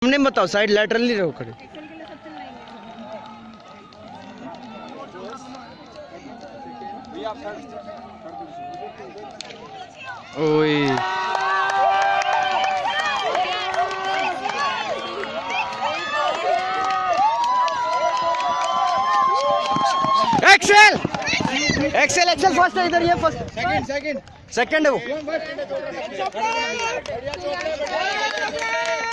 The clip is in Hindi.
सामने बताओ, साइड लैटरली रहो खड़े। ओए एक्सेल एक्सेल एक्सेल फर्स्ट है इधर, ये फर्स्ट सेकंड है वो।